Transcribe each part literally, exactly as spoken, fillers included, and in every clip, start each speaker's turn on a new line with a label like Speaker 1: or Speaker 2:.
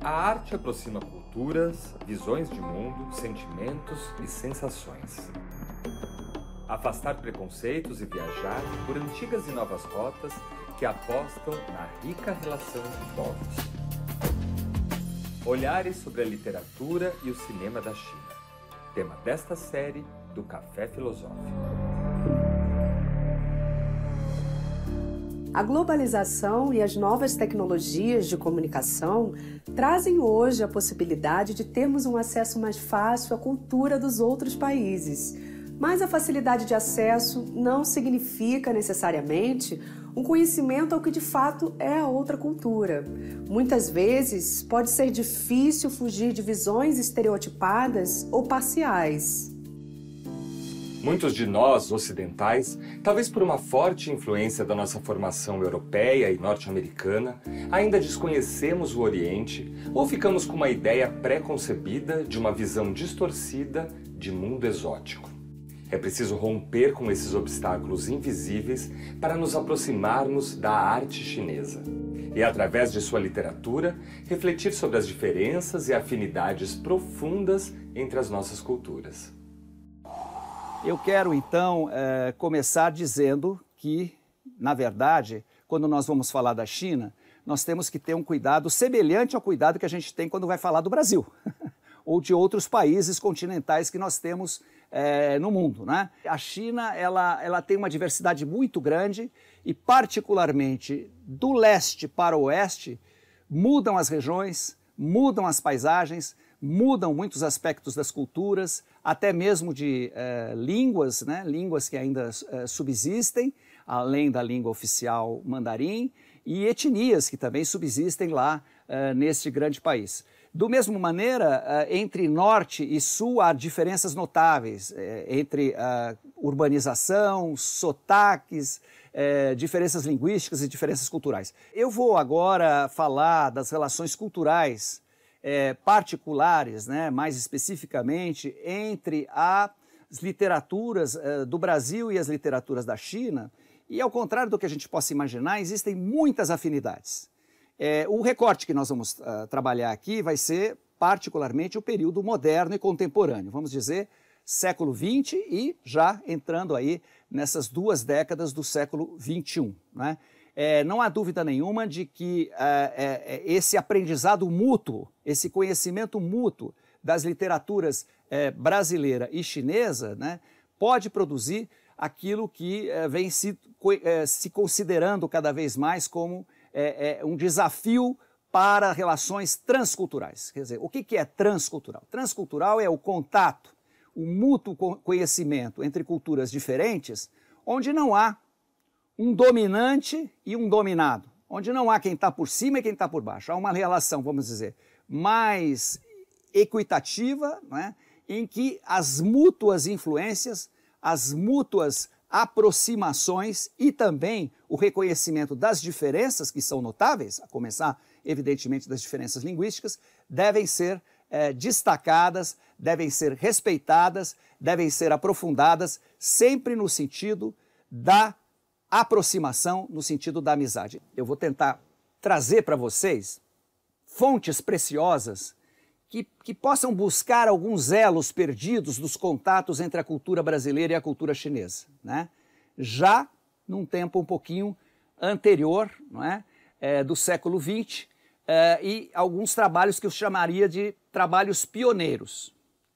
Speaker 1: A arte aproxima culturas, visões de mundo, sentimentos e sensações. Afastar preconceitos e viajar por antigas e novas rotas que apostam na rica relação de povos. Olhares sobre a literatura e o cinema da China. Tema desta série do Café Filosófico.
Speaker 2: A globalização e as novas tecnologias de comunicação trazem hoje a possibilidade de termos um acesso mais fácil à cultura dos outros países. Mas a facilidade de acesso não significa necessariamente um conhecimento ao que de fato é a outra cultura. Muitas vezes pode ser difícil fugir de visões estereotipadas ou parciais.
Speaker 1: Muitos de nós, ocidentais, talvez por uma forte influência da nossa formação europeia e norte-americana, ainda desconhecemos o Oriente ou ficamos com uma ideia pré-concebida de uma visão distorcida de mundo exótico. É preciso romper com esses obstáculos invisíveis para nos aproximarmos da arte chinesa. E, através de sua literatura, refletir sobre as diferenças e afinidades profundas entre as nossas culturas.
Speaker 3: Eu quero, então, é, começar dizendo que, na verdade, quando nós vamos falar da China, nós temos que ter um cuidado semelhante ao cuidado que a gente tem quando vai falar do Brasil ou de outros países continentais que nós temos é, no mundo, né? A China ela, ela tem uma diversidade muito grande e, particularmente, do leste para o oeste, mudam as regiões, mudam as paisagens, mudam muitos aspectos das culturas, até mesmo de eh, línguas, né? Línguas que ainda eh, subsistem, além da língua oficial mandarim, e etnias que também subsistem lá eh, neste grande país. Do mesmo maneira, eh, entre norte e sul há diferenças notáveis, eh, entre a urbanização, sotaques, eh, diferenças linguísticas e diferenças culturais. Eu vou agora falar das relações culturais É, particulares, né, mais especificamente, entre as literaturas é, do Brasil e as literaturas da China, e ao contrário do que a gente possa imaginar, existem muitas afinidades. É, o recorte que nós vamos uh, trabalhar aqui vai ser particularmente o período moderno e contemporâneo, vamos dizer, século vinte e já entrando aí nessas duas décadas do século vinte e um, né? É, não há dúvida nenhuma de que é, é, esse aprendizado mútuo, esse conhecimento mútuo das literaturas é, brasileira e chinesa, né, pode produzir aquilo que é, vem se, é, se considerando cada vez mais como é, é, um desafio para relações transculturais. Quer dizer, o que, que é transcultural? Transcultural é o contato, o mútuo conhecimento entre culturas diferentes, onde não há um dominante e um dominado, onde não há quem está por cima e quem está por baixo. Há uma relação, vamos dizer, mais equitativa, né, em que as mútuas influências, as mútuas aproximações e também o reconhecimento das diferenças, que são notáveis, a começar, evidentemente, das diferenças linguísticas, devem ser é, destacadas, devem ser respeitadas, devem ser aprofundadas, sempre no sentido da aproximação, no sentido da amizade. Eu vou tentar trazer para vocês fontes preciosas que, que possam buscar alguns elos perdidos dos contatos entre a cultura brasileira e a cultura chinesa, né? Já num tempo um pouquinho anterior, não é? É, do século vinte, é, e alguns trabalhos que eu chamaria de trabalhos pioneiros.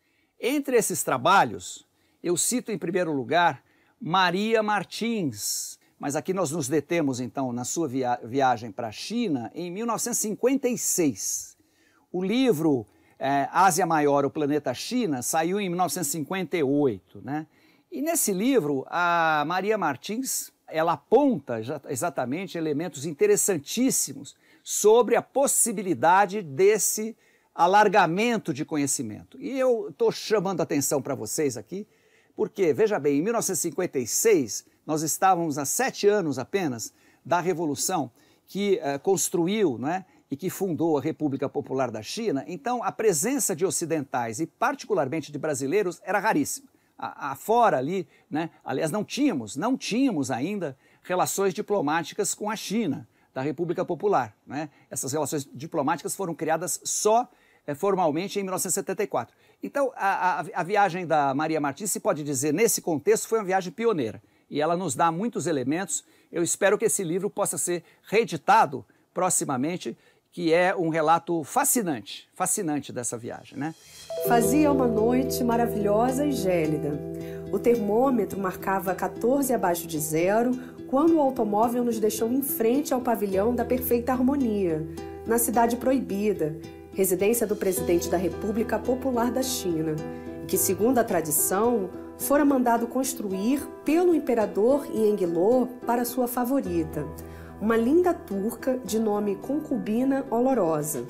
Speaker 3: Entre esses trabalhos, eu cito em primeiro lugar Maria Martins, mas aqui nós nos detemos então na sua via viagem para a China em mil novecentos e cinquenta e seis. O livro é, Ásia Maior, o Planeta China, saiu em mil novecentos e cinquenta e oito, né? E nesse livro, a Maria Martins, ela aponta exatamente elementos interessantíssimos sobre a possibilidade desse alargamento de conhecimento. E eu estou chamando a atenção para vocês aqui, porque, veja bem, em mil novecentos e cinquenta e seis, nós estávamos há sete anos apenas da Revolução que uh, construiu, né, e que fundou a República Popular da China. Então, a presença de ocidentais, e particularmente de brasileiros, era raríssima. Afora ali, né, aliás, não tínhamos, não tínhamos ainda relações diplomáticas com a China. da República Popular, né? Essas relações diplomáticas foram criadas só é, formalmente em mil novecentos e setenta e quatro. Então, a, a, a viagem da Maria Martins, se pode dizer, nesse contexto, foi uma viagem pioneira. E ela nos dá muitos elementos. Eu espero que esse livro possa ser reeditado proximamente, que é um relato fascinante, fascinante dessa viagem, né?
Speaker 2: Fazia uma noite maravilhosa e gélida. O termômetro marcava quatorze abaixo de zero quando o automóvel nos deixou em frente ao pavilhão da Perfeita Harmonia, na Cidade Proibida, residência do presidente da República Popular da China, que, segundo a tradição, fora mandado construir pelo imperador Yonglou para sua favorita, uma linda turca de nome Concubina Olorosa.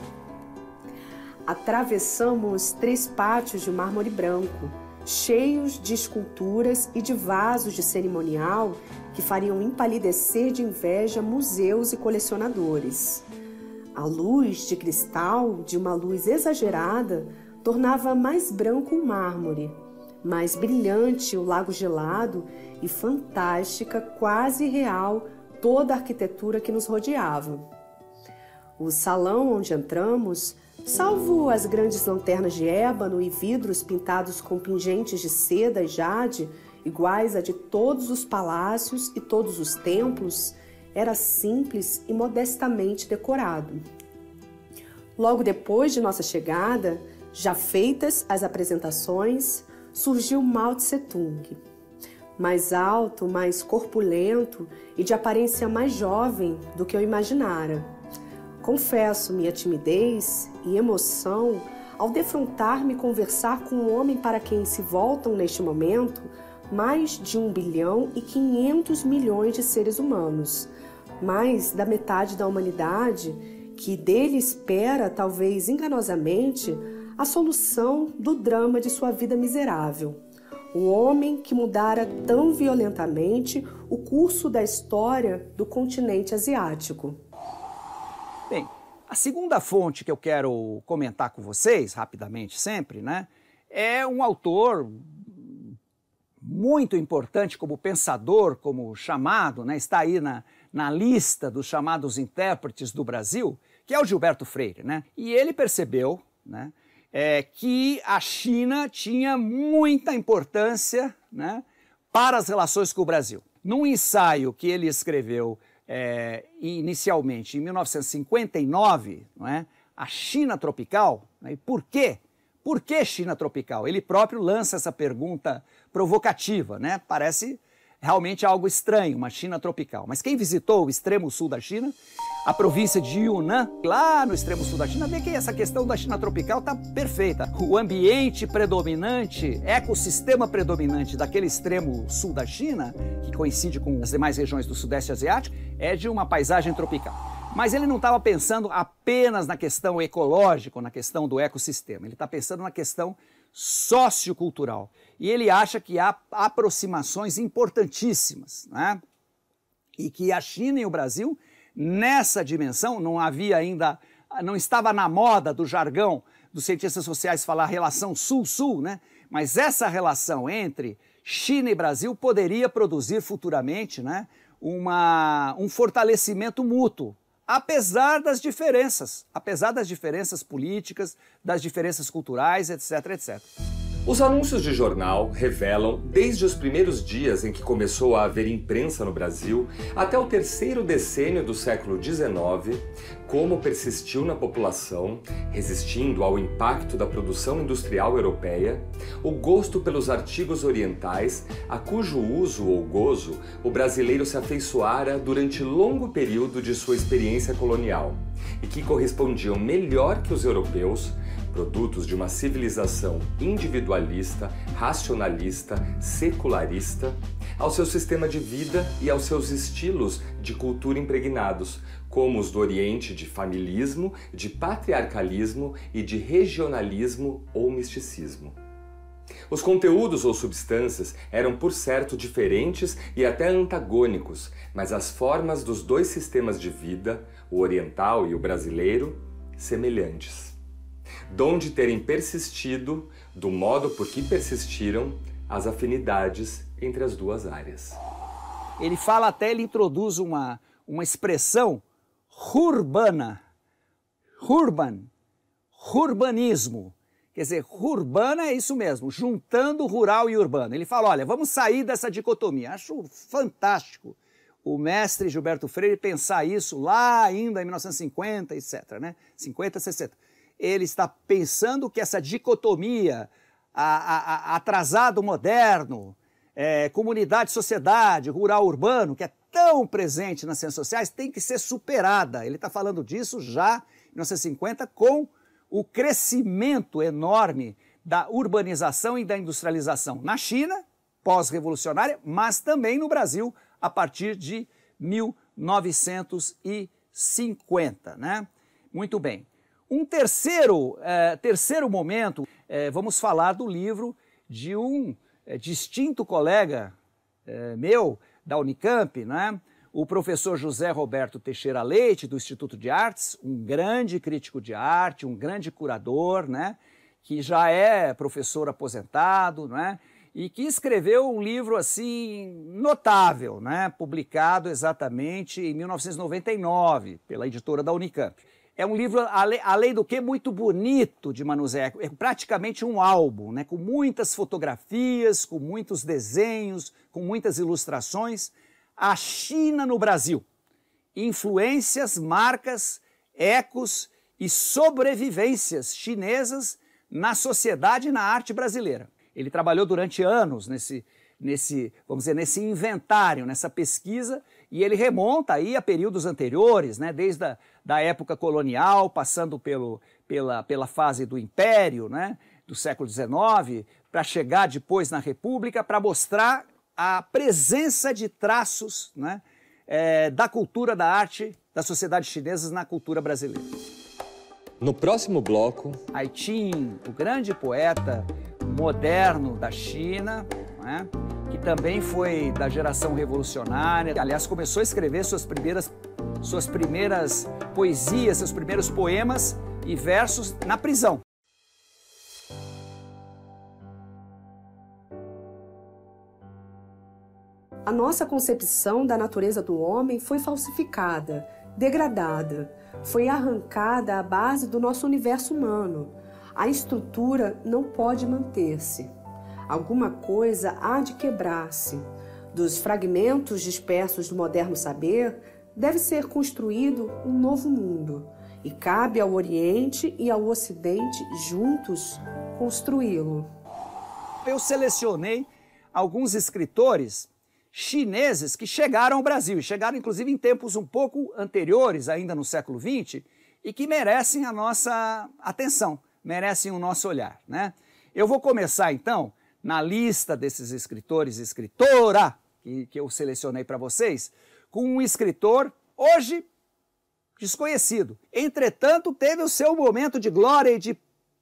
Speaker 2: Atravessamos três pátios de mármore branco, cheios de esculturas e de vasos de cerimonial que fariam empalidecer de inveja museus e colecionadores. A luz de cristal, de uma luz exagerada, tornava mais branco o mármore, mais brilhante o lago gelado e fantástica, quase real, toda a arquitetura que nos rodeava. O salão onde entramos, salvo as grandes lanternas de ébano e vidros pintados com pingentes de seda e jade, iguais a de todos os palácios e todos os templos, era simples e modestamente decorado. Logo depois de nossa chegada, já feitas as apresentações, surgiu Mao Tse-tung. Mais alto, mais corpulento e de aparência mais jovem do que eu imaginara. Confesso minha timidez e emoção ao defrontar-me conversar com um homem para quem se voltam neste momento mais de um bilhão e quinhentos milhões de seres humanos, mais da metade da humanidade que dele espera, talvez enganosamente, a solução do drama de sua vida miserável. O homem que mudara tão violentamente o curso da história do continente asiático.
Speaker 3: Bem, a segunda fonte que eu quero comentar com vocês, rapidamente sempre, né, é um autor muito importante como pensador, como chamado, né, está aí na, na lista dos chamados intérpretes do Brasil, que é o Gilberto Freire, né? E ele percebeu, né, é, que a China tinha muita importância, né, para as relações com o Brasil. Num ensaio que ele escreveu é, inicialmente em mil novecentos e cinquenta e nove, não é, a China tropical, né, e por quê? Por que China tropical? Ele próprio lança essa pergunta provocativa, né? Parece realmente algo estranho, uma China tropical. Mas quem visitou o extremo sul da China, a província de Yunnan, lá no extremo sul da China, vê que essa questão da China tropical está perfeita. O ambiente predominante, ecossistema predominante daquele extremo sul da China, que coincide com as demais regiões do Sudeste Asiático, é de uma paisagem tropical. Mas ele não estava pensando apenas na questão ecológica, na questão do ecossistema. Ele está pensando na questão sociocultural. E ele acha que há aproximações importantíssimas, né? E que a China e o Brasil, nessa dimensão, não havia ainda, não estava na moda do jargão dos cientistas sociais falar relação sul-sul, né? Mas essa relação entre China e Brasil poderia produzir futuramente, né, uma, um fortalecimento mútuo. Apesar das diferenças, apesar das diferenças políticas, das diferenças culturais, etc, etcétera.
Speaker 1: Os anúncios de jornal revelam, desde os primeiros dias em que começou a haver imprensa no Brasil, até o terceiro decênio do século dezenove, como persistiu na população, resistindo ao impacto da produção industrial europeia, o gosto pelos artigos orientais, a cujo uso ou gozo o brasileiro se afeiçoara durante longo período de sua experiência colonial, e que correspondiam melhor que os europeus, produtos de uma civilização individualista, racionalista, secularista, ao seu sistema de vida e aos seus estilos de cultura impregnados, como os do Oriente de familismo, de patriarcalismo e de regionalismo ou misticismo. Os conteúdos ou substâncias eram, por certo, diferentes e até antagônicos, mas as formas dos dois sistemas de vida, o oriental e o brasileiro, semelhantes. Donde terem persistido, do modo por que persistiram, as afinidades entre as duas áreas.
Speaker 3: Ele fala até, ele introduz uma, uma expressão urbana, urban, urbanismo. Quer dizer, urbana é isso mesmo, juntando rural e urbano. Ele fala, olha, vamos sair dessa dicotomia. Acho fantástico o mestre Gilberto Freire pensar isso lá ainda em mil novecentos e cinquenta, etcétera, né? cinquenta, sessenta. Ele está pensando que essa dicotomia, a, a, a atrasado moderno, é, comunidade, sociedade, rural, urbano, que é tão presente nas ciências sociais, tem que ser superada. Ele está falando disso já em mil novecentos e cinquenta com o crescimento enorme da urbanização e da industrialização na China, pós-revolucionária, mas também no Brasil, a partir de mil novecentos e cinquenta, né? Muito bem. Um terceiro, eh, terceiro momento, eh, vamos falar do livro de um eh, distinto colega eh, meu, da Unicamp, né? O professor José Roberto Teixeira Leite, do Instituto de Artes, um grande crítico de arte, um grande curador, né? Que já é professor aposentado, né? E que escreveu um livro assim notável, né? Publicado exatamente em mil novecentos e noventa e nove pela editora da Unicamp. É um livro, além do que, muito bonito de manusear, é praticamente um álbum, né? Com muitas fotografias, com muitos desenhos, com muitas ilustrações. A China no Brasil, influências, marcas, ecos e sobrevivências chinesas na sociedade e na arte brasileira. Ele trabalhou durante anos nesse, nesse, vamos dizer, nesse inventário, nessa pesquisa, e ele remonta aí a períodos anteriores, né, desde a da época colonial, passando pelo, pela, pela fase do Império, né, do século dezenove, para chegar depois na República, para mostrar a presença de traços, né, é, da cultura, da arte, das sociedades chinesas na cultura brasileira.
Speaker 1: No próximo bloco...
Speaker 3: Ai Qing, o grande poeta moderno da China, né, que também foi da geração revolucionária, aliás, começou a escrever suas primeiras, suas primeiras poesias, seus primeiros poemas e versos na prisão.
Speaker 2: A nossa concepção da natureza do homem foi falsificada, degradada, foi arrancada à base do nosso universo humano. A estrutura não pode manter-se. Alguma coisa há de quebrar-se. Dos fragmentos dispersos do moderno saber, deve ser construído um novo mundo. E cabe ao Oriente e ao Ocidente, juntos, construí-lo.
Speaker 3: Eu selecionei alguns escritores chineses que chegaram ao Brasil, e chegaram inclusive em tempos um pouco anteriores, ainda no século vinte, e que merecem a nossa atenção, merecem o nosso olhar, né? Eu vou começar então, na lista desses escritores e escritora que, que eu selecionei para vocês, com um escritor hoje desconhecido. Entretanto, teve o seu momento de glória e de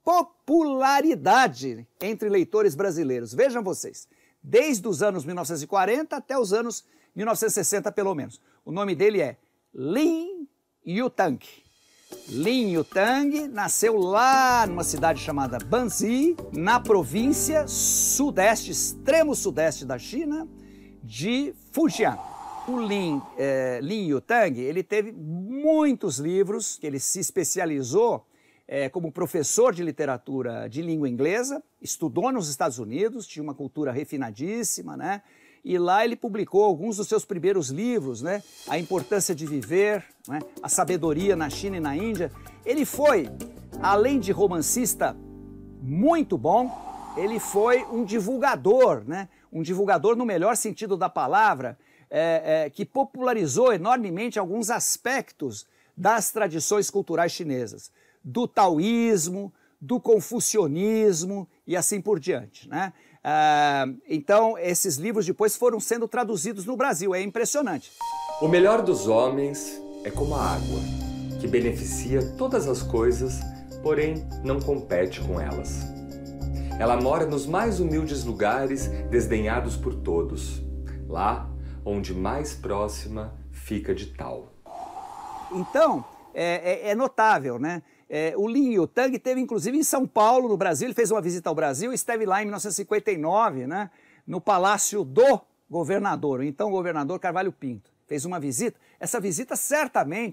Speaker 3: popularidade entre leitores brasileiros. Vejam vocês. Desde os anos mil novecentos e quarenta até os anos mil novecentos e sessenta, pelo menos. O nome dele é Lin Yutang. Lin Yutang nasceu lá numa cidade chamada Banzi, na província sudeste, extremo sudeste da China, de Fujian. O Lin, eh, Lin Yutang, ele teve muitos livros, que ele se especializou É, como professor de literatura de língua inglesa, estudou nos Estados Unidos, tinha uma cultura refinadíssima, né? E lá ele publicou alguns dos seus primeiros livros, né? A Importância de Viver, né? A Sabedoria na China e na Índia. Ele foi, além de romancista muito bom, ele foi um divulgador, né? Um divulgador no melhor sentido da palavra, é, é, que popularizou enormemente alguns aspectos das tradições culturais chinesas, do taoísmo, do confucionismo e assim por diante, né? Ah, então, esses livros depois foram sendo traduzidos no Brasil, é impressionante.
Speaker 1: O melhor dos homens é como a água, que beneficia todas as coisas, porém não compete com elas. Ela mora nos mais humildes lugares, desdenhados por todos, lá onde mais próxima fica de tal.
Speaker 3: Então, é, é, é notável, né? É, o Lin Yutang teve inclusive em São Paulo, no Brasil, ele fez uma visita ao Brasil, esteve lá em mil novecentos e cinquenta e nove, né, no Palácio do Governador, o então governador Carvalho Pinto. Fez uma visita, essa visita certamente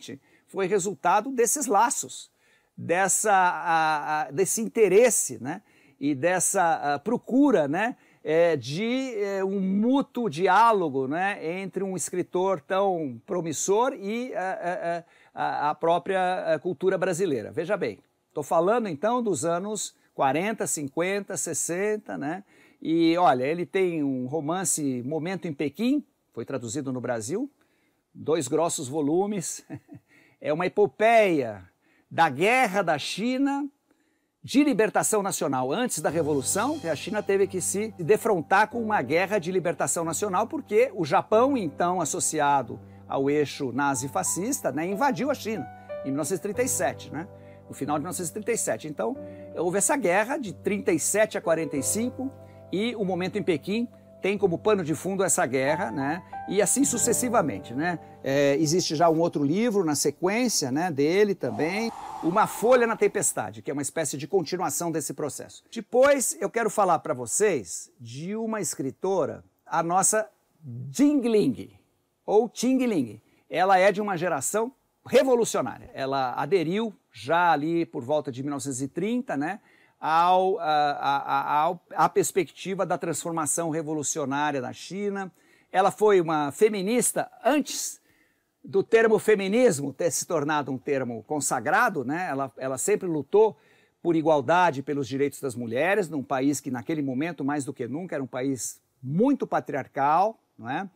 Speaker 3: foi resultado desses laços, dessa, a, a, desse interesse, né? E dessa a, procura, né? É, de é, um mútuo diálogo, né? Entre um escritor tão promissor e a, a, a própria cultura brasileira. Veja bem, estou falando então dos anos quarenta, cinquenta, sessenta, né? E olha, ele tem um romance Momento em Pequim, foi traduzido no Brasil, dois grossos volumes, é uma epopeia da guerra da China de libertação nacional. Antes da Revolução, a China teve que se defrontar com uma guerra de libertação nacional porque o Japão, então associado ao eixo nazi-fascista, né, invadiu a China em mil novecentos e trinta e sete, né? No final de mil novecentos e trinta e sete. Então, houve essa guerra de trinta e sete a quarenta e cinco e o Momento em Pequim tem como pano de fundo essa guerra, né? E assim sucessivamente, né? É, existe já um outro livro na sequência, né, dele também, Uma Folha na Tempestade, que é uma espécie de continuação desse processo. Depois eu quero falar para vocês de uma escritora, a nossa Jingling, ou Qingling. Ela é de uma geração revolucionária. Ela aderiu já ali por volta de mil novecentos e trinta, né? Ao, a, a, a, a perspectiva da transformação revolucionária na China. Ela foi uma feminista antes do termo feminismo ter se tornado um termo consagrado, né? Ela, ela sempre lutou por igualdade, pelos direitos das mulheres, num país que naquele momento, mais do que nunca, era um país muito patriarcal, não é?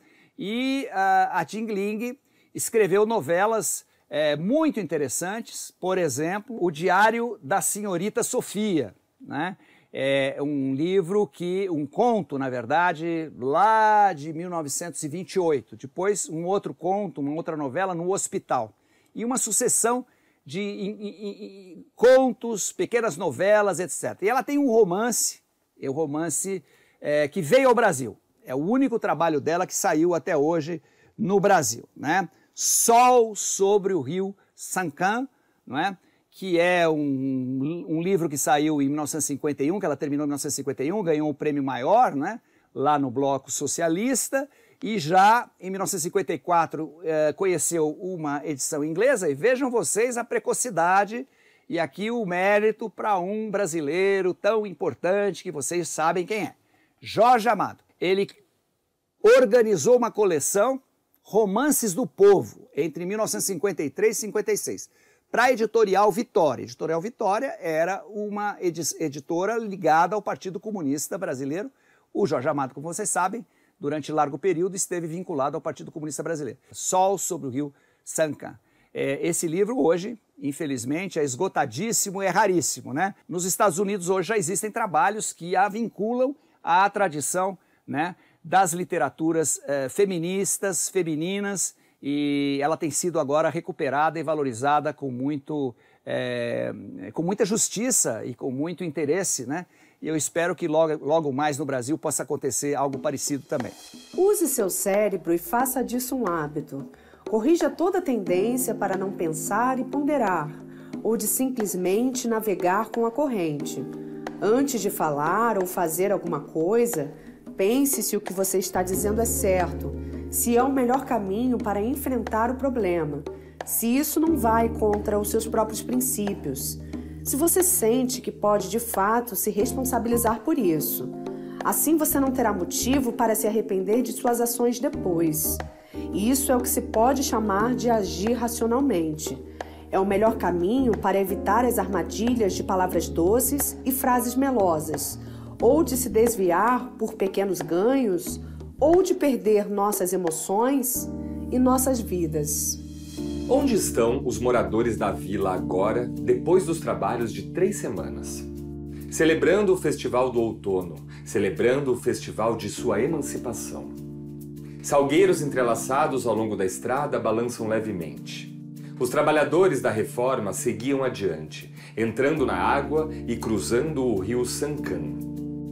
Speaker 3: E uh, a Jingling escreveu novelas É, muito interessantes, por exemplo, O Diário da Senhorita Sofia, né? É um livro que, um conto, na verdade, lá de mil novecentos e vinte e oito, depois um outro conto, uma outra novela, No Hospital, e uma sucessão de in, in, in, contos, pequenas novelas, etcétera. E ela tem um romance, é um romance é, que veio ao Brasil, é o único trabalho dela que saiu até hoje no Brasil, né? Sol sobre o Rio Sancan, não é? Que é um, um livro que saiu em mil novecentos e cinquenta e um, que ela terminou em mil novecentos e cinquenta e um, ganhou um prêmio maior, né? Lá no Bloco Socialista, e já em mil novecentos e cinquenta e quatro eh, conheceu uma edição inglesa, e vejam vocês a precocidade e aqui o mérito para um brasileiro tão importante que vocês sabem quem é, Jorge Amado. Ele organizou uma coleção Romances do Povo, entre mil novecentos e cinquenta e três e cinquenta e seis, para a Editorial Vitória. A Editorial Vitória era uma edi editora ligada ao Partido Comunista Brasileiro. O Jorge Amado, como vocês sabem, durante largo período esteve vinculado ao Partido Comunista Brasileiro. Sol sobre o Rio Sancan. É, esse livro hoje, infelizmente, é esgotadíssimo e é raríssimo, né? Nos Estados Unidos hoje já existem trabalhos que a vinculam à tradição, né, das literaturas eh, feministas, femininas, e ela tem sido agora recuperada e valorizada com, muito, eh, com muita justiça e com muito interesse, né? E eu espero que logo, logo mais no Brasil possa acontecer algo parecido também.
Speaker 2: Use seu cérebro e faça disso um hábito. Corrija toda tendência para não pensar e ponderar, ou de simplesmente navegar com a corrente. Antes de falar ou fazer alguma coisa, pense se o que você está dizendo é certo, se é o melhor caminho para enfrentar o problema, se isso não vai contra os seus próprios princípios, se você sente que pode de fato se responsabilizar por isso. Assim você não terá motivo para se arrepender de suas ações depois. E isso é o que se pode chamar de agir racionalmente. É o melhor caminho para evitar as armadilhas de palavras doces e frases melosas, ou de se desviar por pequenos ganhos, ou de perder nossas emoções e nossas vidas.
Speaker 1: Onde estão os moradores da vila agora, depois dos trabalhos de três semanas? Celebrando o Festival do Outono, celebrando o festival de sua emancipação. Salgueiros entrelaçados ao longo da estrada balançam levemente. Os trabalhadores da reforma seguiam adiante, entrando na água e cruzando o rio Sancan.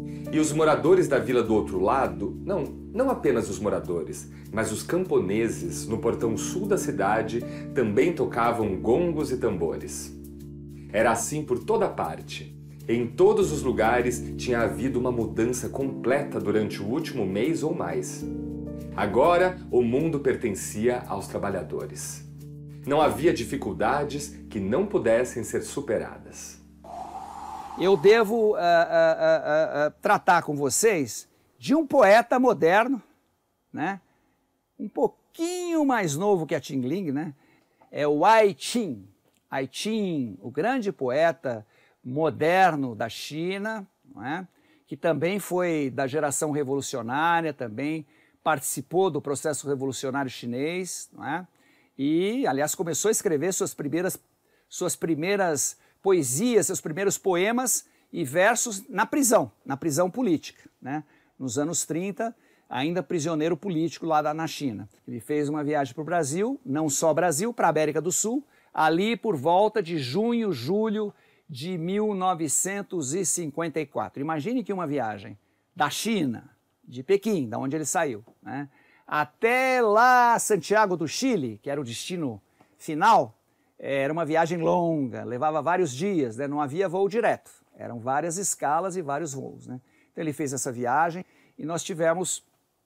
Speaker 1: E os moradores da vila do outro lado, não, não apenas os moradores, mas os camponeses no portão sul da cidade também tocavam gongos e tambores. Era assim por toda parte. Em todos os lugares tinha havido uma mudança completa durante o último mês ou mais. Agora o mundo pertencia aos trabalhadores. Não havia dificuldades que não pudessem ser superadas.
Speaker 3: Eu devo uh, uh, uh, uh, tratar com vocês de um poeta moderno, né? Um pouquinho mais novo que a Qingling, né? É o Ai Qing. Ai Qing, o grande poeta moderno da China, não é? Que também foi da geração revolucionária, também participou do processo revolucionário chinês, não é? E, aliás, começou a escrever suas primeiras, suas primeiras poesias, seus primeiros poemas e versos na prisão, na prisão política, né? Nos anos trinta, ainda prisioneiro político lá na China. Ele fez uma viagem para o Brasil, não só Brasil, para a América do Sul, ali por volta de junho, julho de mil novecentos e cinquenta e quatro. Imagine que uma viagem da China, de Pequim, da onde ele saiu, né, até lá Santiago do Chile, que era o destino final, era uma viagem longa, levava vários dias, né, não havia voo direto, eram várias escalas e vários voos, né. Então ele fez essa viagem e nós tivemos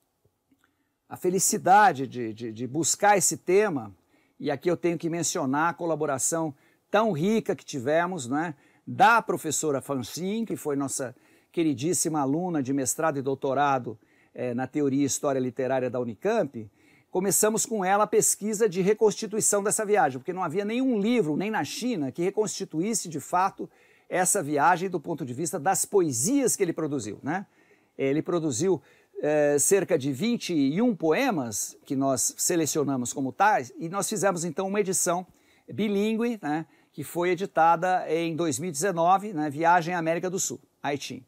Speaker 3: a felicidade de, de, de buscar esse tema, e aqui eu tenho que mencionar a colaboração tão rica que tivemos, né, da professora Fan Xin, que foi nossa queridíssima aluna de mestrado e doutorado eh, na teoria e história literária da Unicamp. Começamos com ela a pesquisa de reconstituição dessa viagem, porque não havia nenhum livro, nem na China, que reconstituísse de fato essa viagem do ponto de vista das poesias que ele produziu, né? Ele produziu eh, cerca de vinte e um poemas que nós selecionamos como tais, e nós fizemos então uma edição bilíngue, né, que foi editada em dois mil e dezenove, né, Viagem à América do Sul, Ai Qing.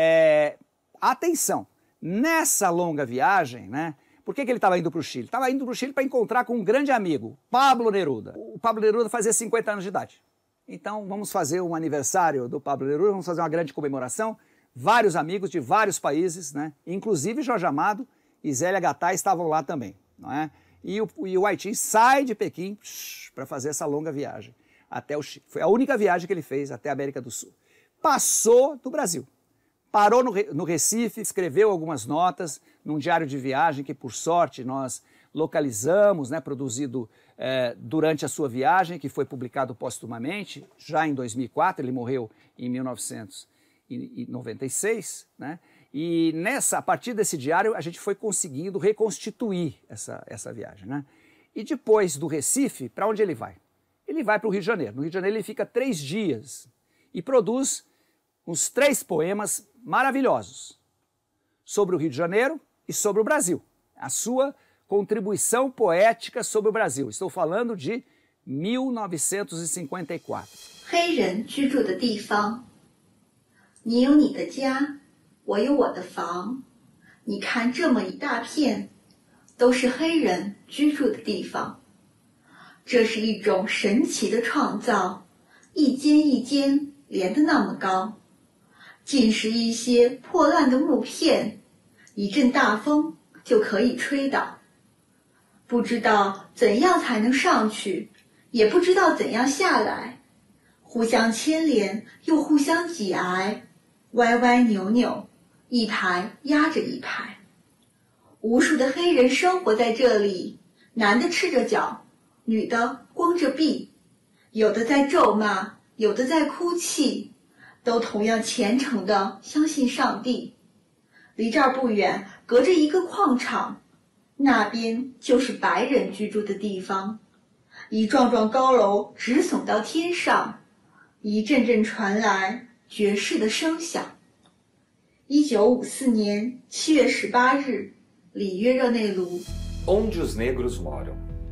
Speaker 3: É, atenção, nessa longa viagem, né, por que, que ele estava indo para o Chile? Estava indo para o Chile para encontrar com um grande amigo, Pablo Neruda. O Pablo Neruda fazia cinquenta anos de idade. Então vamos fazer um aniversário do Pablo Neruda, vamos fazer uma grande comemoração. Vários amigos de vários países, né, inclusive Jorge Amado e Zélia Gattai estavam lá também, não é? E o, e o Ai Qing sai de Pequim para fazer essa longa viagem até o Chile. Foi a única viagem que ele fez até a América do Sul. Passou do Brasil, parou no, no Recife, escreveu algumas notas num diário de viagem que, por sorte, nós localizamos, né, produzido eh, durante a sua viagem, que foi publicado póstumamente, já em dois mil e quatro, ele morreu em mil novecentos e noventa e seis, né? E nessa, a partir desse diário a gente foi conseguindo reconstituir essa, essa viagem, né? E depois do Recife, para onde ele vai? Ele vai para o Rio de Janeiro. No Rio de Janeiro ele fica três dias e produz uns três poemas maravilhosos sobre o Rio de Janeiro e sobre o Brasil. A sua contribuição poética sobre o Brasil. Estou falando de mil novecentos e cinquenta e quatro.
Speaker 4: 黑人居住的地方，你有你的家，我有我的房。你看这么一大片，都是黑人居住的地方。这是一种神奇的创造，一间一间连得那么高，尽是一些破烂的木片，一阵大风就可以吹倒。不知道怎样才能上去，也不知道怎样下来，互相牵连又互相挤挨，歪歪扭扭，一排压着一排。无数的黑人生活在这里，男的赤着脚，女的光着臂，有的在咒骂，有的在哭泣，都同样虔诚地相信上帝。离这儿不远，隔着一个矿场，那边就是白人居住的地方。一幢幢高楼直耸到天上，一阵阵传来爵士的声响。一九五四年七月十八日，里约热内卢。
Speaker 1: Onde os negros moram.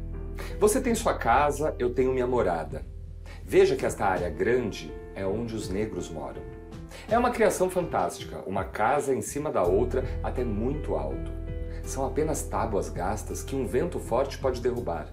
Speaker 1: Você tem sua casa, eu tenho minha morada. Veja que esta área grande é onde os negros moram. É uma criação fantástica, uma casa em cima da outra até muito alto. São apenas tábuas gastas que um vento forte pode derrubar.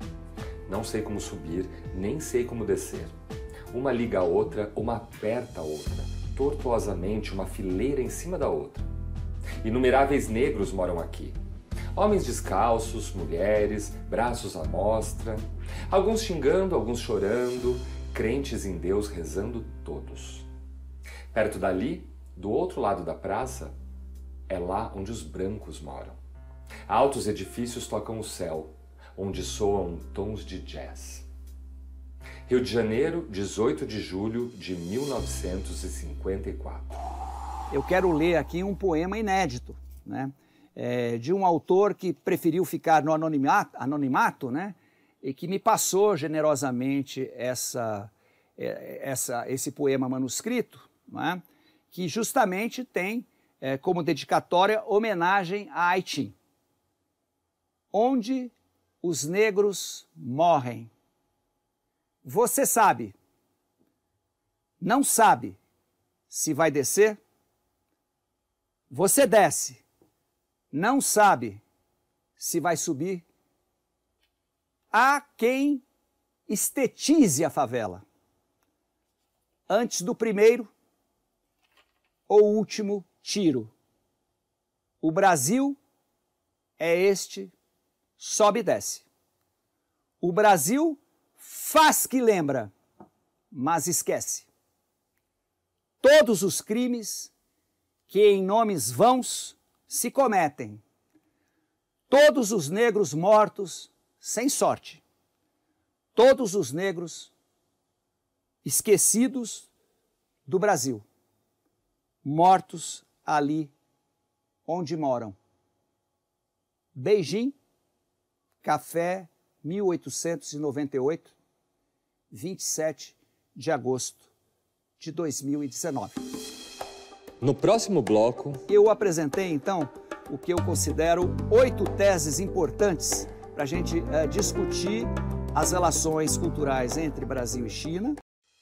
Speaker 1: Não sei como subir, nem sei como descer. Uma liga a outra, uma aperta a outra, tortuosamente uma fileira em cima da outra. Inumeráveis negros moram aqui. Homens descalços, mulheres, braços à mostra, alguns xingando, alguns chorando, crentes em Deus rezando todos. Perto dali, do outro lado da praça, é lá onde os brancos moram. Altos edifícios tocam o céu. onde soam tons de jazz. Rio de Janeiro, dezoito de julho de mil novecentos e cinquenta e quatro.
Speaker 3: Eu quero ler aqui um poema inédito, né? É, de um autor que preferiu ficar no anonimato, anonimato, né? E que me passou generosamente essa, essa, esse poema manuscrito, né? Que justamente tem é, como dedicatória homenagem a Haiti, onde os negros morrem. Você sabe, não sabe se vai descer? Você desce, não sabe se vai subir? Há quem estetize a favela antes do primeiro ou último tiro. O Brasil é este, sobe e desce. O Brasil faz que lembra, mas esquece. Todos os crimes que em nomes vãos se cometem. Todos os negros mortos sem sorte. Todos os negros esquecidos do Brasil. Mortos ali onde moram. Beijing, Café, mil oitocentos e noventa e oito, vinte e sete de agosto de dois mil e dezenove.
Speaker 1: No próximo bloco,
Speaker 3: eu apresentei, então, o que eu considero oito teses importantes para a gente uh, discutir as relações culturais entre Brasil e China.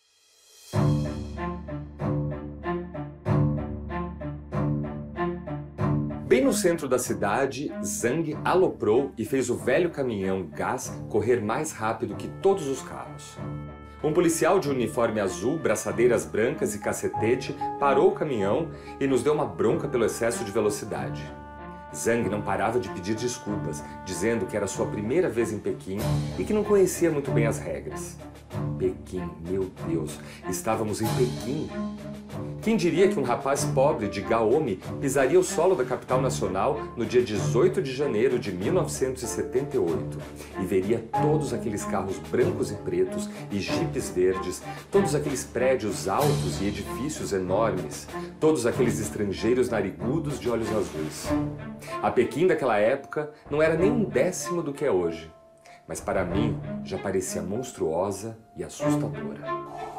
Speaker 1: Bem no centro da cidade, Zhang aloprou e fez o velho caminhão gás correr mais rápido que todos os carros. Um policial de uniforme azul, braçadeiras brancas e cacetete parou o caminhão e nos deu uma bronca pelo excesso de velocidade. Zhang não parava de pedir desculpas, dizendo que era sua primeira vez em Pequim e que não conhecia muito bem as regras. Pequim, meu Deus, estávamos em Pequim. Quem diria que um rapaz pobre de Gaome pisaria o solo da capital nacional no dia dezoito de janeiro de mil novecentos e setenta e oito e veria todos aqueles carros brancos e pretos e jipes verdes, todos aqueles prédios altos e edifícios enormes, todos aqueles estrangeiros narigudos de olhos azuis. A Pequim daquela época não era nem um décimo do que é hoje, mas para mim já parecia monstruosa e assustadora.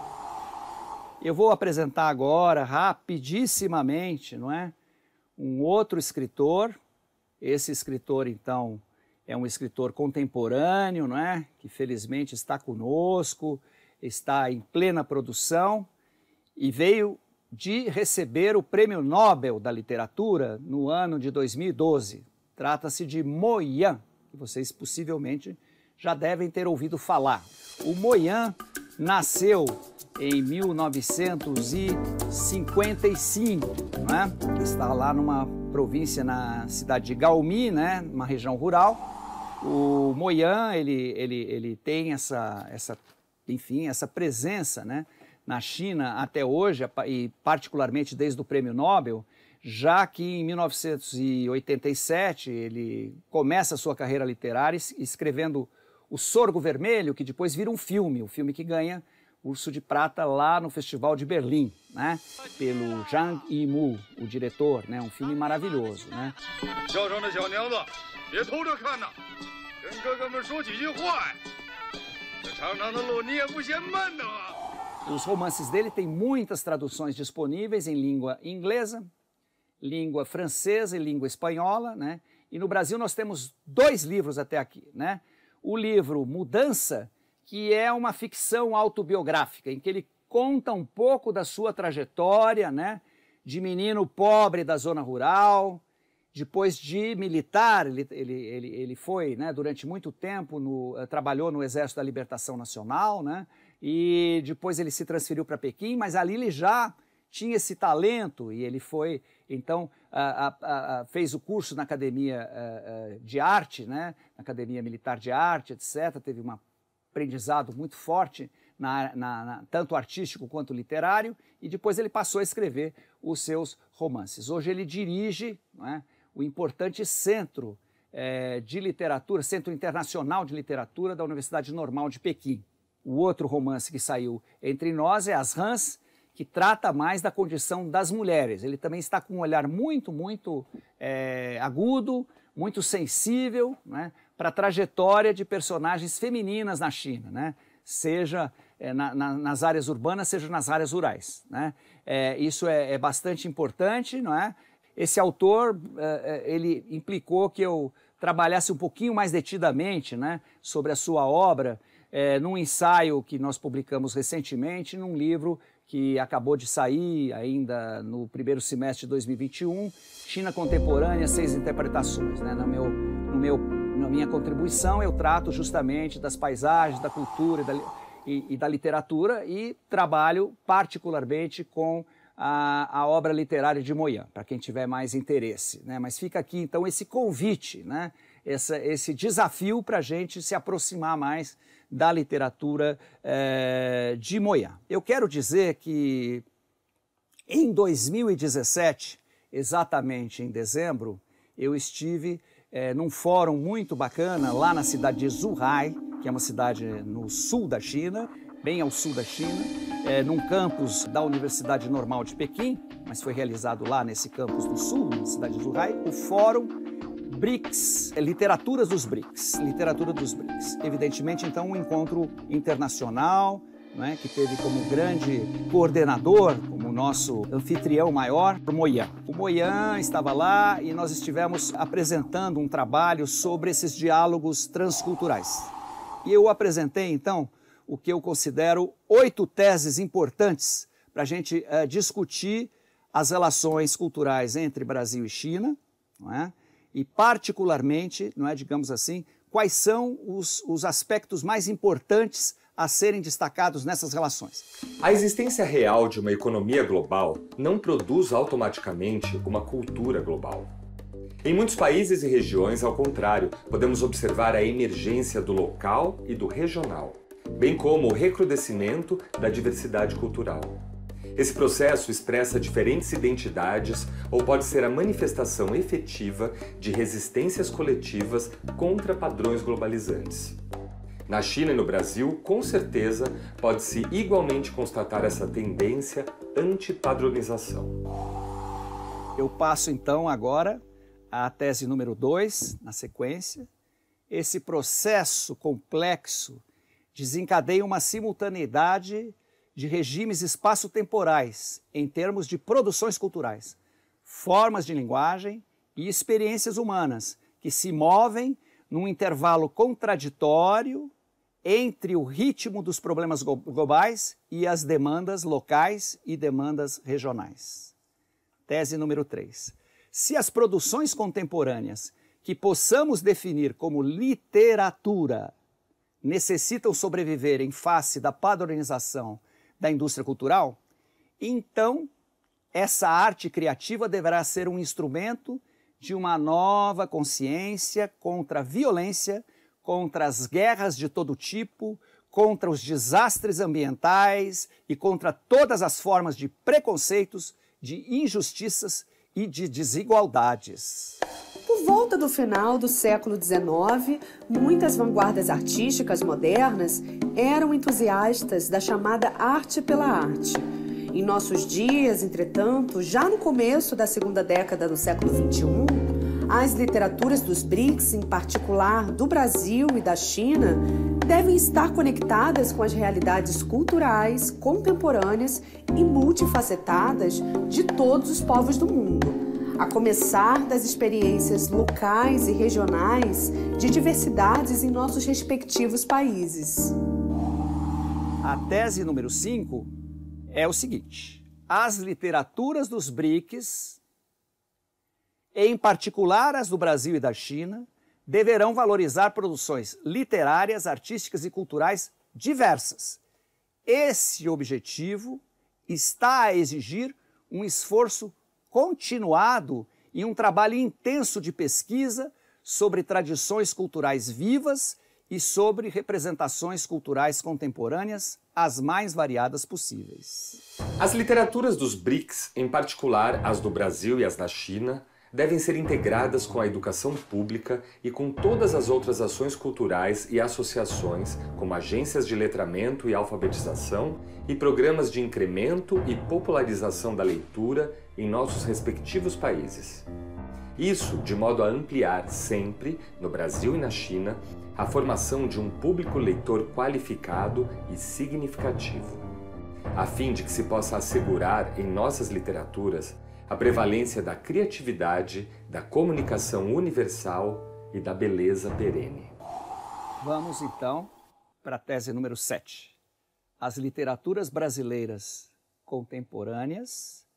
Speaker 3: Eu vou apresentar agora, rapidissimamente, não é? Um outro escritor. Esse escritor, então, é um escritor contemporâneo, não é? Que felizmente está conosco, está em plena produção e veio de receber o Prêmio Nobel da Literatura no ano de dois mil e doze. Trata-se de Mo Yan, que vocês possivelmente já devem ter ouvido falar. O Mo Yan nasceu em mil novecentos e cinquenta e cinco, né? Está lá numa província na cidade de Gaomi, né? Uma região rural. O Mo Yan, ele, ele, ele tem essa, essa, enfim, essa presença, né? Na China até hoje, e particularmente desde o Prêmio Nobel, já que em mil novecentos e oitenta e sete ele começa a sua carreira literária escrevendo O Sorgo Vermelho, que depois vira um filme, o filme que ganha Urso de Prata lá no Festival de Berlim, né? Pelo Zhang Yimou, o diretor, né? Um filme maravilhoso, né? Os romances dele têm muitas traduções disponíveis em língua inglesa, língua francesa e língua espanhola, né? E no Brasil nós temos dois livros até aqui, né? O livro Mudança, que é uma ficção autobiográfica, em que ele conta um pouco da sua trajetória, né? De menino pobre da zona rural, depois de militar, ele, ele, ele, ele foi, né, durante muito tempo, no, trabalhou no Exército da Libertação Nacional, né? E depois ele se transferiu para Pequim, mas ali ele já tinha esse talento e ele foi, então, a, a, a, fez o curso na Academia a, a, de Arte, né? Na Academia Militar de Arte, etcétera. Teve um aprendizado muito forte, na, na, na, tanto artístico quanto literário, e depois ele passou a escrever os seus romances. Hoje ele dirige, não é, o importante centro é, de literatura, Centro Internacional de Literatura da Universidade Normal de Pequim. O outro romance que saiu entre nós é As Rãs, que trata mais da condição das mulheres. Ele também está com um olhar muito, muito é, agudo, muito sensível, né, para a trajetória de personagens femininas na China, né, seja é, na, na, nas áreas urbanas, seja nas áreas rurais, né. É, isso é, é bastante importante, não é? Esse autor, é, ele implicou que eu trabalhasse um pouquinho mais detidamente, né, sobre a sua obra, é, num ensaio que nós publicamos recentemente, num livro que acabou de sair ainda no primeiro semestre de dois mil e vinte e um, China Contemporânea, Seis Interpretações. Né? No meu, no meu, na minha contribuição eu trato justamente das paisagens, da cultura e da, e, e da literatura e trabalho particularmente com a, a obra literária de Mo Yan, para quem tiver mais interesse. Né? Mas fica aqui então esse convite, né? Essa, esse desafio para a gente se aproximar mais da literatura eh, de Mo Yan. Eu quero dizer que em dois mil e dezessete, exatamente em dezembro, eu estive eh, num fórum muito bacana lá na cidade de Zhuhai, que é uma cidade no sul da China, bem ao sul da China, eh, num campus da Universidade Normal de Pequim, mas foi realizado lá nesse campus do sul, na cidade de Zhuhai, o fórum BRICS, literaturas dos BRICS, literatura dos BRICS. Evidentemente, então, um encontro internacional, né, que teve como grande coordenador, como nosso anfitrião maior, o Mo Yan. O Mo Yan estava lá e nós estivemos apresentando um trabalho sobre esses diálogos transculturais. E eu apresentei, então, o que eu considero oito teses importantes para a gente uh, discutir as relações culturais entre Brasil e China, não é? E particularmente, não é, digamos assim, quais são os, os aspectos mais importantes a serem destacados nessas relações.
Speaker 1: A existência real de uma economia global não produz automaticamente uma cultura global. Em muitos países e regiões, ao contrário, podemos observar a emergência do local e do regional, bem como o recrudescimento da diversidade cultural. Esse processo expressa diferentes identidades ou pode ser a manifestação efetiva de resistências coletivas contra padrões globalizantes. Na China e no Brasil, com certeza, pode-se igualmente constatar essa tendência antipadronização.
Speaker 3: Eu passo então agora à tese número dois, na sequência. Esse processo complexo desencadeia uma simultaneidade de regimes espaço-temporais em termos de produções culturais, formas de linguagem e experiências humanas que se movem num intervalo contraditório entre o ritmo dos problemas globais e as demandas locais e demandas regionais. Tese número três. Se as produções contemporâneas que possamos definir como literatura necessitam sobreviver em face da padronização da indústria cultural, então essa arte criativa deverá ser um instrumento de uma nova consciência contra a violência, contra as guerras de todo tipo, contra os desastres ambientais e contra todas as formas de preconceitos, de injustiças e de desigualdades.
Speaker 2: Por volta do final do século dezenove, muitas vanguardas artísticas modernas eram entusiastas da chamada arte pela arte. Em nossos dias, entretanto, já no começo da segunda década do século vinte e um, as literaturas dos BRICS, em particular do Brasil e da China, devem estar conectadas com as realidades culturais, contemporâneas e multifacetadas de todos os povos do mundo, a começar das experiências locais e regionais de diversidades em nossos respectivos países.
Speaker 3: A tese número cinco é o seguinte: as literaturas dos BRICS, em particular as do Brasil e da China, deverão valorizar produções literárias, artísticas e culturais diversas. Esse objetivo está a exigir um esforço continuado e um trabalho intenso de pesquisa sobre tradições culturais vivas e sobre representações culturais contemporâneas as mais variadas possíveis.
Speaker 1: As literaturas dos BRICS, em particular as do Brasil e as da China, devem ser integradas com a educação pública e com todas as outras ações culturais e associações, como agências de letramento e alfabetização e programas de incremento e popularização da leitura em nossos respectivos países. Isso de modo a ampliar sempre, no Brasil e na China, a formação de um público leitor qualificado e significativo, a fim de que se possa assegurar em nossas literaturas a prevalência da criatividade, da comunicação universal e da beleza perene.
Speaker 3: Vamos então para a tese número sete. As literaturas brasileiras contemporâneas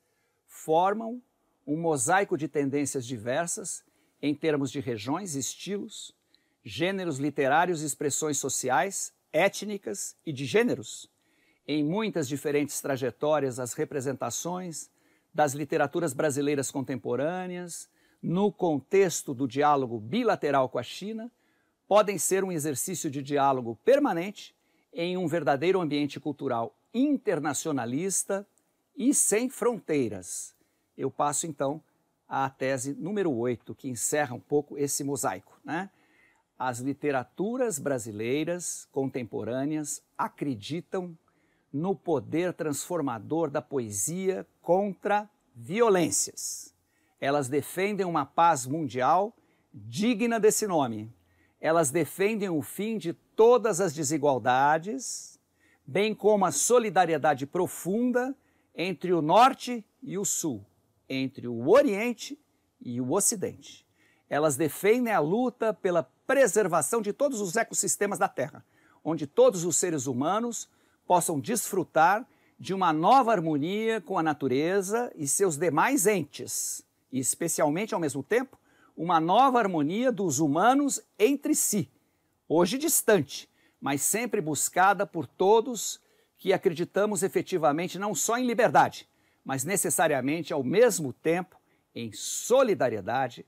Speaker 3: formam um mosaico de tendências diversas em termos de regiões, estilos, gêneros literários e expressões sociais, étnicas e de gêneros. Em muitas diferentes trajetórias, as representações das literaturas brasileiras contemporâneas, no contexto do diálogo bilateral com a China, podem ser um exercício de diálogo permanente em um verdadeiro ambiente cultural internacionalista e sem fronteiras. Eu passo, então, à tese número oito, que encerra um pouco esse mosaico, né? As literaturas brasileiras contemporâneas acreditam no poder transformador da poesia contra violências. Elas defendem uma paz mundial digna desse nome. Elas defendem o fim de todas as desigualdades, bem como a solidariedade profunda entre o Norte e o Sul, entre o Oriente e o Ocidente. Elas defendem a luta pela preservação de todos os ecossistemas da Terra, onde todos os seres humanos possam desfrutar de uma nova harmonia com a natureza e seus demais entes, e especialmente, ao mesmo tempo, uma nova harmonia dos humanos entre si, hoje distante, mas sempre buscada por todos que acreditamos efetivamente não só em liberdade, mas necessariamente, ao mesmo tempo, em solidariedade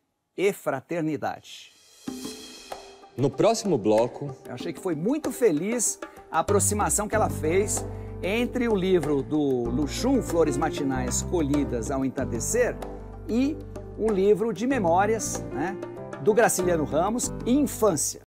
Speaker 3: e fraternidade.
Speaker 1: No próximo bloco...
Speaker 3: Eu achei que foi muito feliz a aproximação que ela fez entre o livro do Luxum, Flores Matinais Colhidas ao Entardecer, e o livro de memórias, né, do Graciliano Ramos, Infância.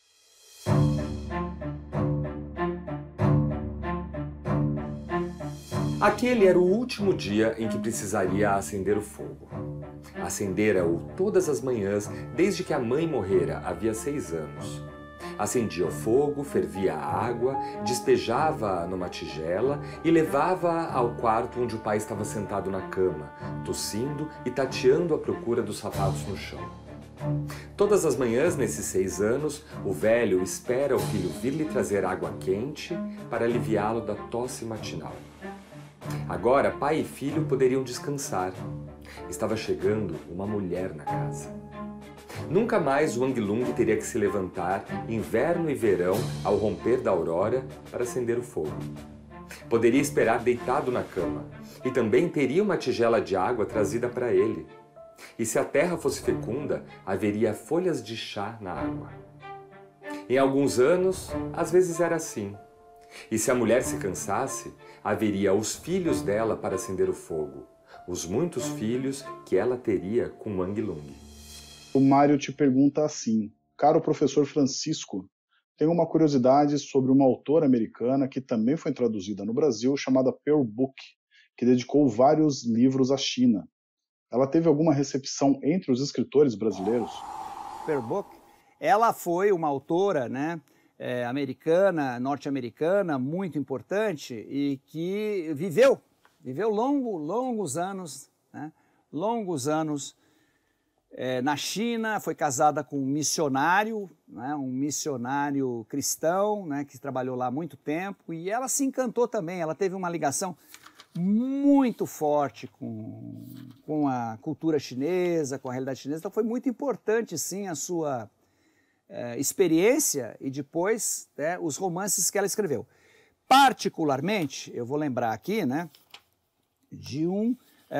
Speaker 1: Aquele era o último dia em que precisaria acender o fogo. Acendera-o todas as manhãs desde que a mãe morrera havia seis anos. Acendia o fogo, fervia a água, despejava-a numa tigela e levava-a ao quarto onde o pai estava sentado na cama, tossindo e tateando à procura dos sapatos no chão. Todas as manhãs, nesses seis anos, o velho espera o filho vir lhe trazer água quente para aliviá-lo da tosse matinal. Agora, pai e filho poderiam descansar. Estava chegando uma mulher na casa. Nunca mais o Wang Lung teria que se levantar, inverno e verão, ao romper da aurora, para acender o fogo. Poderia esperar deitado na cama, e também teria uma tigela de água trazida para ele. E se a terra fosse fecunda, haveria folhas de chá na água. Em alguns anos, às vezes era assim. E se a mulher se cansasse, haveria os filhos dela para acender o fogo, os muitos filhos que ela teria com Wang Lung.
Speaker 5: O Mário te pergunta assim: caro professor Francisco, tenho uma curiosidade sobre uma autora americana que também foi traduzida no Brasil, chamada Pearl Book, que dedicou vários livros à China. Ela teve alguma recepção entre os escritores brasileiros?
Speaker 3: Pearl Book, ela foi uma autora, né, é, americana, norte-americana, muito importante e que viveu, viveu longo, longos anos, né, longos anos é, na China, foi casada com um missionário, né, um missionário cristão, né, que trabalhou lá há muito tempo, e ela se encantou também, ela teve uma ligação muito forte com, com a cultura chinesa, com a realidade chinesa, então foi muito importante, sim, a sua é, experiência e depois, né, os romances que ela escreveu. Particularmente, eu vou lembrar aqui, né, de um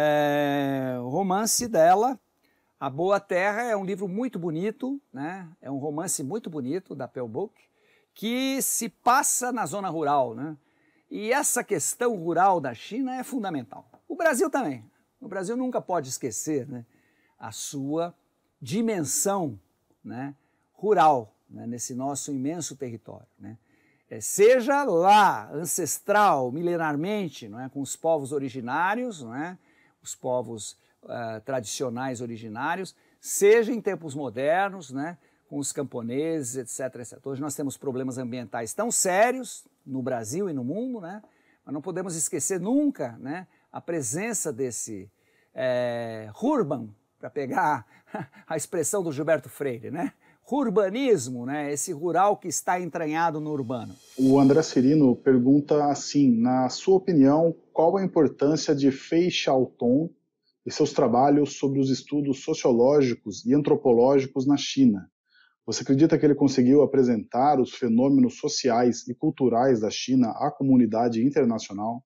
Speaker 3: é, romance dela, A Boa Terra. É um livro muito bonito, né, é um romance muito bonito da Pearl Book, que se passa na zona rural, né? E essa questão rural da China é fundamental. O Brasil também. O Brasil nunca pode esquecer, né, a sua dimensão, né, rural, né, nesse nosso imenso território, né? É, seja lá ancestral, milenarmente, não é, com os povos originários, não é, os povos uh, tradicionais originários, seja em tempos modernos, né, com os camponeses, etc, etcétera. Hoje nós temos problemas ambientais tão sérios no Brasil e no mundo, né, mas não podemos esquecer nunca, né, a presença desse é, urban, para pegar a expressão do Gilberto Freire, né? Urbanismo, né? Esse rural que está entranhado no urbano.
Speaker 5: O André Cirino pergunta assim, na sua opinião, qual a importância de Fei Xiaotong e seus trabalhos sobre os estudos sociológicos e antropológicos na China? Você acredita que ele conseguiu apresentar os fenômenos sociais e culturais da China à comunidade internacional?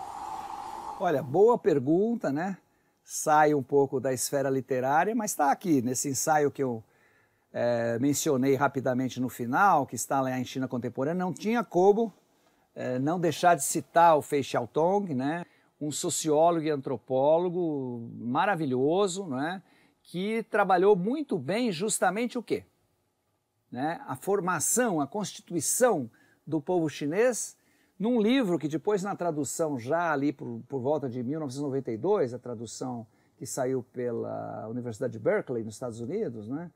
Speaker 3: Olha, boa pergunta, né? Sai um pouco da esfera literária, mas está aqui, nesse ensaio que eu é, mencionei rapidamente no final, que está lá em China Contemporânea, não tinha como é, não deixar de citar o Fei Xiaotong, né? Um sociólogo e antropólogo maravilhoso, né? Que trabalhou muito bem justamente o quê? Né? A formação, a constituição do povo chinês, num livro que depois na tradução já ali por, por volta de mil novecentos e noventa e dois, a tradução que saiu pela Universidade de Berkeley, nos Estados Unidos, né?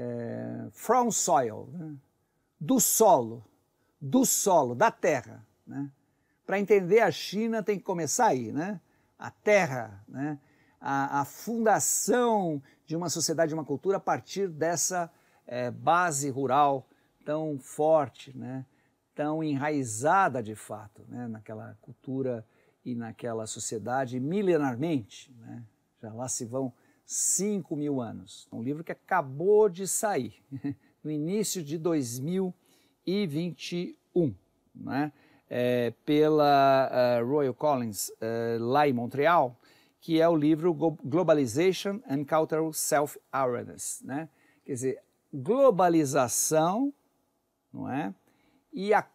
Speaker 3: É, From Soil, né? Do solo, do solo, da terra. Né? Para entender a China tem que começar aí, né? A terra, né? a, a fundação de uma sociedade, de uma cultura a partir dessa é, base rural tão forte, né? Tão enraizada de fato, né, naquela cultura e naquela sociedade milenarmente, né, já lá se vão cinco mil anos. Um livro que acabou de sair, no início de dois mil e vinte e um, né, é, pela uh, Royal Collins, uh, lá em Montreal, que é o livro Globalization and Cultural Self-Awareness, né, quer dizer, globalização, não é? E a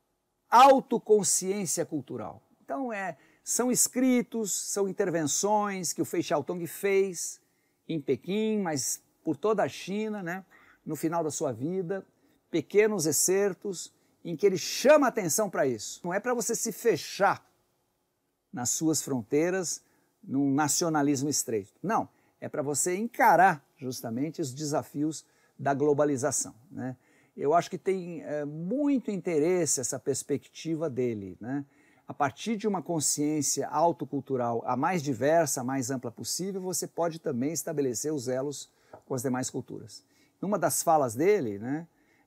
Speaker 3: autoconsciência cultural. Então, é, são escritos, são intervenções que o Fei Xiaotong fez em Pequim, mas por toda a China, né, no final da sua vida, pequenos excertos em que ele chama atenção para isso. Não é para você se fechar nas suas fronteiras, num nacionalismo estreito. Não, é para você encarar justamente os desafios da globalização, né? Eu acho que tem é, muito interesse essa perspectiva dele, né? A partir de uma consciência autocultural a mais diversa, a mais ampla possível, você pode também estabelecer os elos com as demais culturas. Numa das falas dele, né,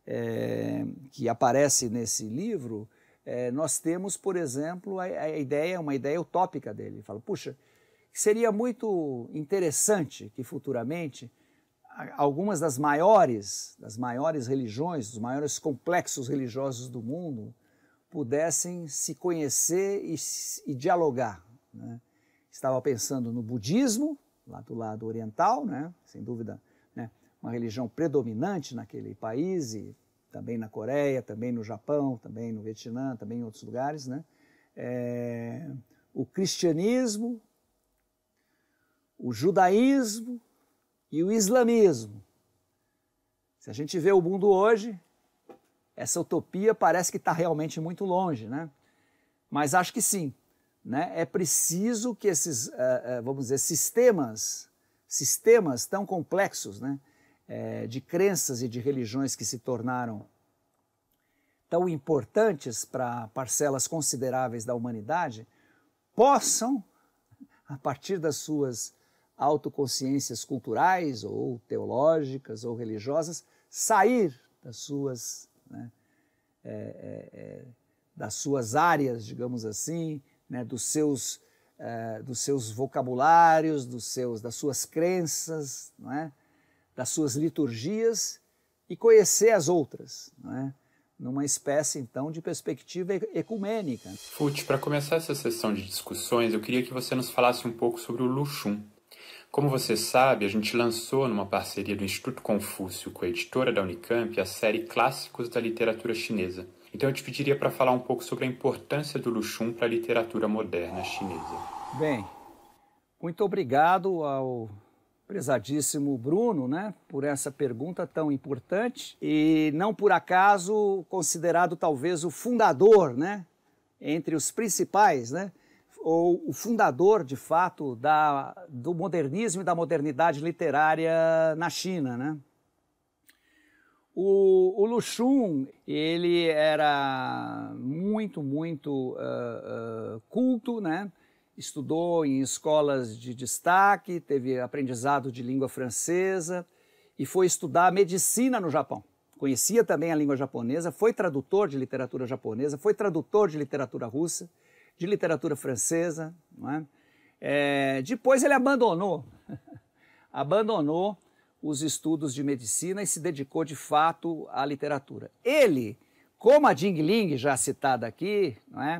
Speaker 3: é, que aparece nesse livro, é, nós temos, por exemplo, a, a ideia, uma ideia utópica dele. Ele fala, puxa, seria muito interessante que futuramente algumas das maiores, das maiores religiões, dos maiores complexos religiosos do mundo pudessem se conhecer e, e dialogar, né? Estava pensando no budismo, lá do lado oriental, né? Sem dúvida, né? Uma religião predominante naquele país, e também na Coreia, também no Japão, também no Vietnã, também em outros lugares, né? É, o cristianismo, o judaísmo, e o islamismo. Se a gente vê o mundo hoje, essa utopia parece que está realmente muito longe, né? Mas acho que sim, né? É preciso que esses, uh, uh, vamos dizer, sistemas, sistemas tão complexos, né? É, de crenças e de religiões que se tornaram tão importantes para parcelas consideráveis da humanidade, possam, a partir das suas autoconsciências culturais ou teológicas ou religiosas, sair das suas, né, é, é, é, das suas áreas, digamos assim, né, dos, seus, é, dos seus vocabulários, dos seus, das suas crenças, não é, das suas liturgias e conhecer as outras, não é, numa espécie, então, de perspectiva ecumênica.
Speaker 6: Fut, para começar essa sessão de discussões, eu queria que você nos falasse um pouco sobre o Luxun. Como você sabe, a gente lançou numa parceria do Instituto Confúcio com a editora da Unicamp a série Clássicos da Literatura Chinesa. Então eu te pediria para falar um pouco sobre a importância do Luxun para a literatura moderna chinesa.
Speaker 3: Bem, muito obrigado ao prezadíssimo Bruno, né, por essa pergunta tão importante e não por acaso considerado talvez o fundador, né, entre os principais, né, ou o fundador, de fato, da, do modernismo e da modernidade literária na China, né. O, o Lu Xun, ele era muito, muito uh, uh, culto, né? Estudou em escolas de destaque, teve aprendizado de língua francesa e foi estudar medicina no Japão. Conhecia também a língua japonesa, foi tradutor de literatura japonesa, foi tradutor de literatura russa, de literatura francesa. Não é? É, depois ele abandonou, abandonou os estudos de medicina e se dedicou de fato à literatura. Ele, como a Jing Ling, já citada aqui, não é?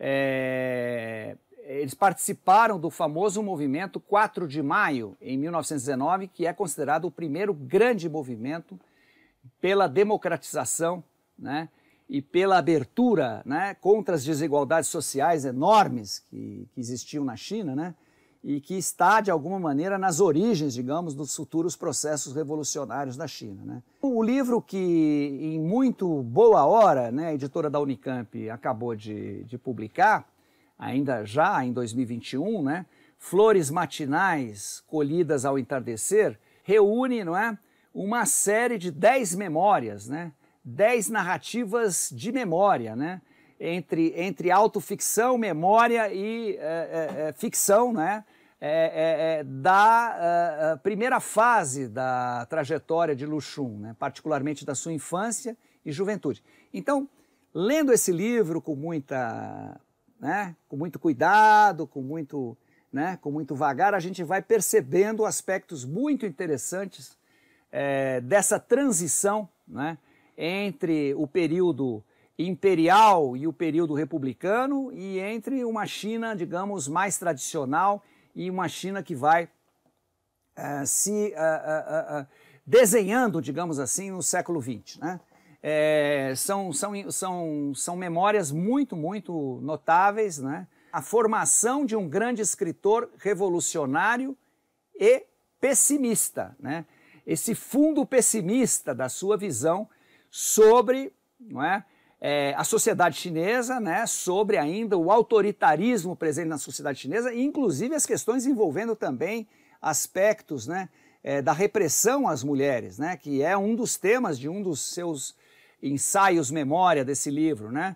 Speaker 3: É, eles participaram do famoso movimento quatro de maio, em mil novecentos e dezenove, que é considerado o primeiro grande movimento pela democratização, né, e pela abertura, né, contra as desigualdades sociais enormes que, que existiam na China, né, e que está, de alguma maneira, nas origens, digamos, dos futuros processos revolucionários da China, né. O livro que, em muito boa hora, né, a editora da Unicamp acabou de, de publicar, ainda já em dois mil e vinte e um, né, Flores Matinais Colhidas ao Entardecer, reúne, não é, uma série de dez memórias, né, dez narrativas de memória, né, entre, entre autoficção, memória e é, é, ficção, né, é, é, da é, primeira fase da trajetória de Lu Xun, né, particularmente da sua infância e juventude. Então, lendo esse livro com muita... Né, com muito cuidado, com muito, né, com muito vagar, a gente vai percebendo aspectos muito interessantes é, dessa transição, né, entre o período imperial e o período republicano e entre uma China, digamos, mais tradicional e uma China que vai é, se é, é, é, desenhando, digamos assim, no século vinte, né? É, são, são, são, são memórias muito, muito notáveis, né? A formação de um grande escritor revolucionário e pessimista, né? Esse fundo pessimista da sua visão sobre, não é, é, a sociedade chinesa, né? Sobre ainda o autoritarismo presente na sociedade chinesa, e inclusive as questões envolvendo também aspectos, né, é, da repressão às mulheres, né? Que é um dos temas de um dos seus ensaios memória desse livro, né?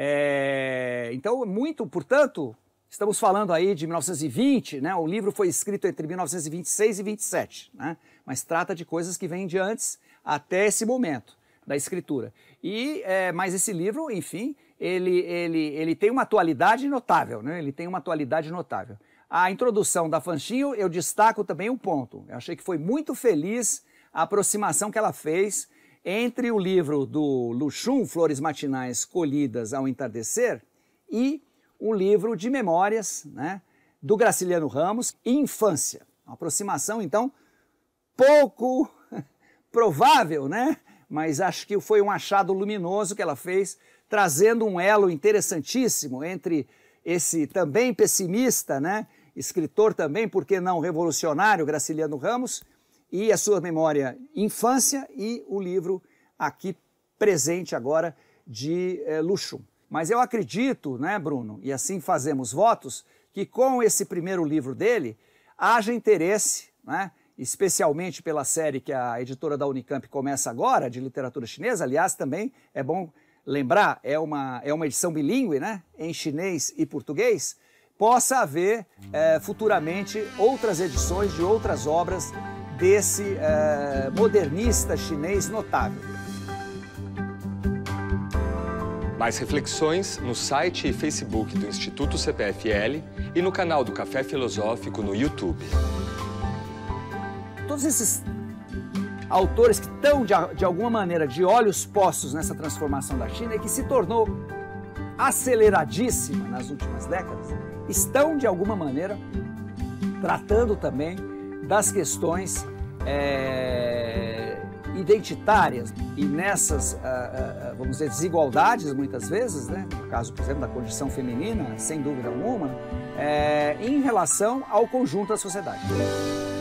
Speaker 3: É, então, muito, portanto, estamos falando aí de mil novecentos e vinte, né? O livro foi escrito entre mil novecentos e vinte e seis e vinte e sete, né? Mas trata de coisas que vêm de antes até esse momento da escritura. E, é, mas esse livro, enfim, ele, ele, ele tem uma atualidade notável, né? Ele tem uma atualidade notável. A introdução da Fan Xing, eu destaco também um ponto. Eu achei que foi muito feliz a aproximação que ela fez entre o livro do Lu Xun, Flores Matinais Colhidas ao Entardecer, e o livro de memórias, né, do Graciliano Ramos, Infância. Uma aproximação, então, pouco provável, né? Mas acho que foi um achado luminoso que ela fez, trazendo um elo interessantíssimo entre esse também pessimista, né, escritor também, por que não revolucionário, Graciliano Ramos, e a sua memória Infância e o livro aqui presente agora de eh, Lu Xun. Mas eu acredito, né, Bruno, e assim fazemos votos, que com esse primeiro livro dele haja interesse, né, especialmente pela série que a editora da Unicamp começa agora, de literatura chinesa. Aliás, também é bom lembrar, é uma, é uma edição bilíngue, né, em chinês e português, possa haver eh, futuramente outras edições de outras obras desse uh, modernista chinês notável.
Speaker 1: Mais reflexões no site e Facebook do Instituto C P F L e no canal do Café Filosófico no YouTube.
Speaker 3: Todos esses autores que estão, de, de alguma maneira, de olhos postos nessa transformação da China e que se tornou aceleradíssima nas últimas décadas, estão, de alguma maneira, tratando também das questões é, identitárias e nessas, uh, uh, vamos dizer, desigualdades, muitas vezes, né? No caso, por exemplo, da condição feminina, sem dúvida alguma, é, em relação ao conjunto da sociedade.